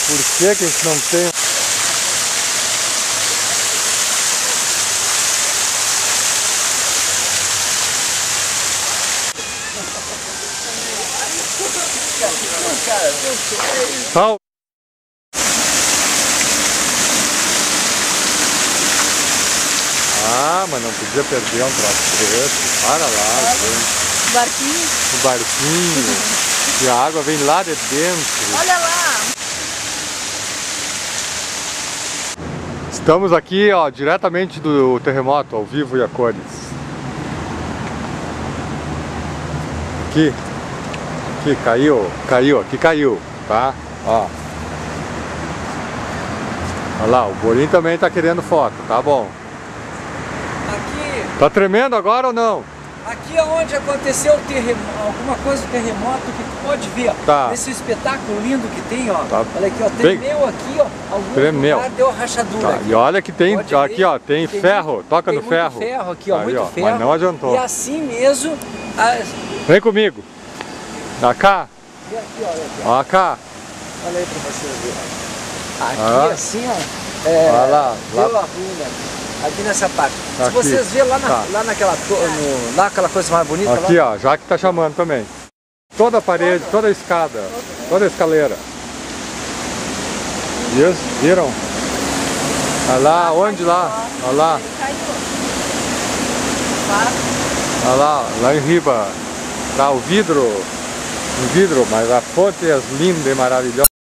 Por que que a gente não tem? Sal. Ah, mas não podia perder um troço desse. Para lá, gente. O barquinho. O barquinho. E a água vem lá de dentro. Olha lá. Estamos aqui, ó, diretamente do terremoto, ao vivo e a cores. Aqui. Aqui caiu, aqui caiu, tá? Ó. Olha lá, o Bolinho também tá querendo foto, tá bom. Aqui, Tá tremendo agora ou não? aqui é onde aconteceu o terremoto, alguma coisa do terremoto que tu pode ver, ó. Tá. Esse espetáculo lindo que tem, ó. Tá. Olha aqui, ó, tremeu aqui, ó. Algum Tremeu. lugar deu a rachadura Tá. aqui. E olha que tem, Pode aqui ver, ó, tem ferro, muito, toca tem no muito ferro. ferro aqui, ó, Aí, muito ó, ferro. mas não adiantou. E assim mesmo, Vem comigo. Pra cá. e aqui, olha aqui, ó. Ó cá. Olha aí pra vocês verem. Aqui Ah. assim, ó. Olha lá, Deu lá. a ruína aqui nessa parte. Aqui. Se vocês verem lá, Tá. lá naquela lá aquela coisa mais bonita Aqui lá. ó, já que tá chamando também. Toda a parede, toda a escada, toda a escaleira. Viram? Olha lá, onde lá? Olha lá, olha lá, lá em riba. Tá o vidro, mas a fonte é linda e maravilhosa.